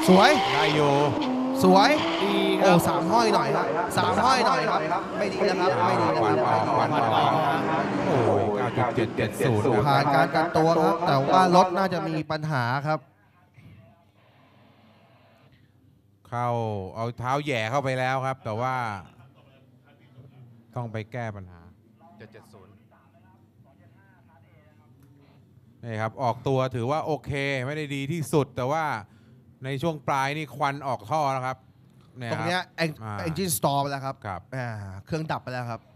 สวยได้อยู่สวยดีคโอ้รับสามห้อยหน่อยครับสามห้อยหน่อยครับไม่ดีนะครับไม่ดีนะควันคอรัอบ กควันออกโอ้ย 9.770 ผ่านการกันตัวครับ แต่ว่ารถน่าจะมีปัญหาครับเข้าเอาเท้าแหย่เข้าไปแล้วครับ แต่ว่าต้องไปแก้ปัญหา 770นี่ครับออกตัวถือว่าโอเคไม่ได้ดีที่สุด แต่ว่าในช่วงปลายนี่ควันออกท่อแล้วครับตรงเนี้ยอ่า engine stall ไปแล้วครับครับเครื่องดับไปแล้วครับ